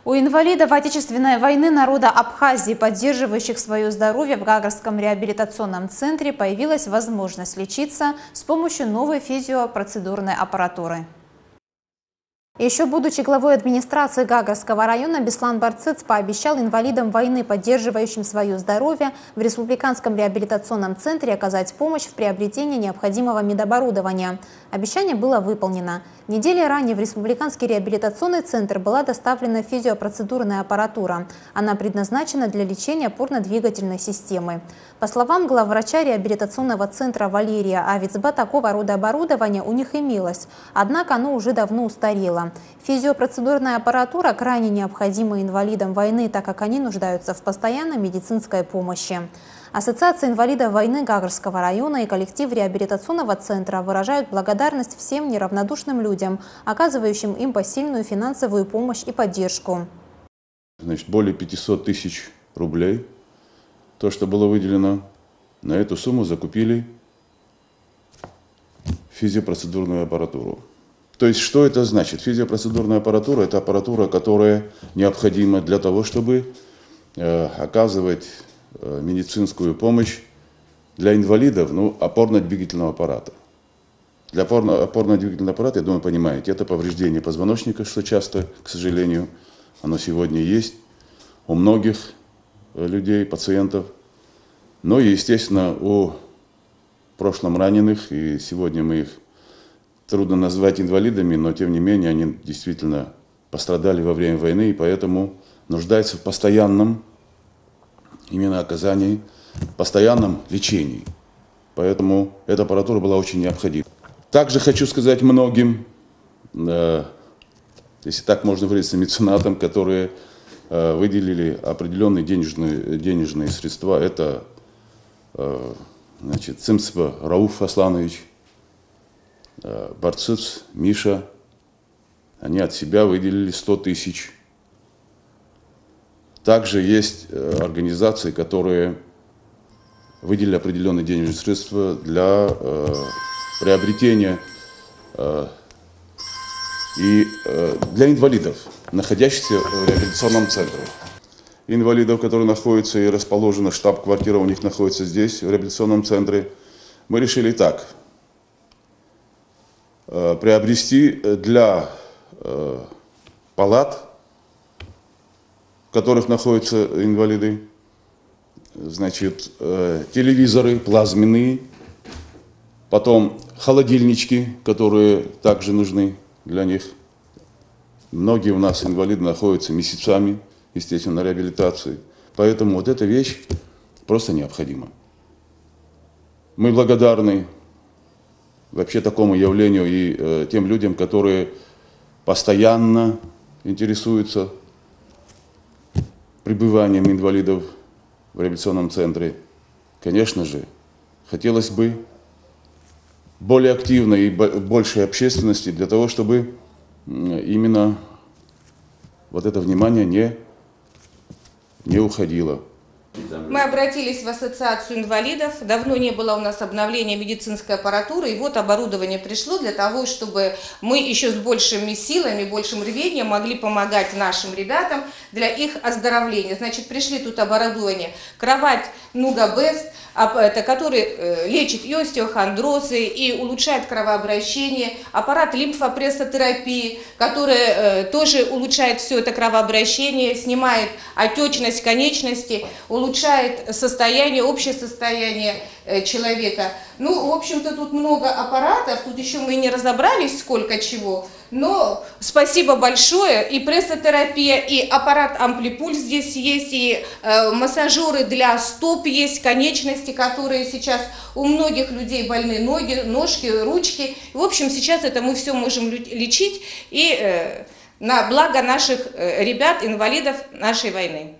У инвалидов Отечественной войны народа Абхазии, поддерживающих свое здоровье, в Гагарском реабилитационном центре появилась возможность лечиться с помощью новой физиопроцедурной аппаратуры. Еще будучи главой администрации Гагарского района, Беслан Барцыц пообещал инвалидам войны, поддерживающим свое здоровье, в Республиканском реабилитационном центре оказать помощь в приобретении необходимого медоборудования. Обещание было выполнено. Недели ранее в Республиканский реабилитационный центр была доставлена физиопроцедурная аппаратура. Она предназначена для лечения опорно-двигательной системы. По словам главврача реабилитационного центра Валерия Авицба, такого рода оборудование у них имелось, однако оно уже давно устарело. Физиопроцедурная аппаратура крайне необходима инвалидам войны, так как они нуждаются в постоянной медицинской помощи. Ассоциация инвалидов войны Гагарского района и коллектив реабилитационного центра выражают благодарность всем неравнодушным людям, оказывающим им посильную финансовую помощь и поддержку. Значит, более 500 тысяч рублей. То, что было выделено, на эту сумму закупили физиопроцедурную аппаратуру. То есть, что это значит? Физиопроцедурная аппаратура – это аппаратура, которая необходима для того, чтобы оказывать медицинскую помощь для инвалидов, опорно-двигательного аппарата. Для опорно-двигательного аппарата, я думаю, понимаете, это повреждение позвоночника, что часто, к сожалению, оно сегодня есть у многих людей, пациентов. Но, естественно, у прошлом раненых, и сегодня мы их трудно назвать инвалидами, но, тем не менее, они действительно пострадали во время войны, и поэтому нуждаются в постоянном именно оказании, постоянном лечении. Поэтому эта аппаратура была очень необходима. Также хочу сказать многим, если так можно выразиться, меценатам, которые выделили определенные денежные средства. Это Цымцева Рауф Асланович, Барцыц Миша. Они от себя выделили 100 тысяч. Также есть организации, которые выделили определенные денежные средства для приобретения и для инвалидов, находящихся в реабилитационном центре. Инвалидов, которые находятся и расположены, штаб-квартира у них находится здесь, в реабилитационном центре. Мы решили так: приобрести для палат, в которых находятся инвалиды, телевизоры плазменные, потом холодильнички, которые также нужны для них. Многие у нас инвалиды находятся месяцами, естественно, на реабилитации. Поэтому вот эта вещь просто необходима. Мы благодарны вообще такому явлению и тем людям, которые постоянно интересуются пребыванием инвалидов в реабилитационном центре. Конечно же, хотелось бы более активной и большей общественности для того, чтобы именно вот это внимание не уходило. Мы обратились в Ассоциацию инвалидов. Давно не было у нас обновления медицинской аппаратуры. И вот оборудование пришло для того, чтобы мы еще с большими силами, большим рвением могли помогать нашим ребятам для их оздоровления. Значит, пришли тут оборудование. Кровать Nuga Best, который лечит и остеохондрозы, и улучшает кровообращение. Аппарат лимфопрессотерапии, который тоже улучшает все это кровообращение, снимает отечность конечностей, улучшает состояние, общее состояние человека. В общем-то, тут много аппаратов, тут еще мы не разобрались, сколько чего, но спасибо большое. И прессотерапия, и аппарат Амплипульс здесь есть, и массажеры для стоп есть, конечности, которые сейчас у многих людей больны, ноги, ножки, ручки. В общем, сейчас это мы все можем лечить и на благо наших ребят, инвалидов нашей войны.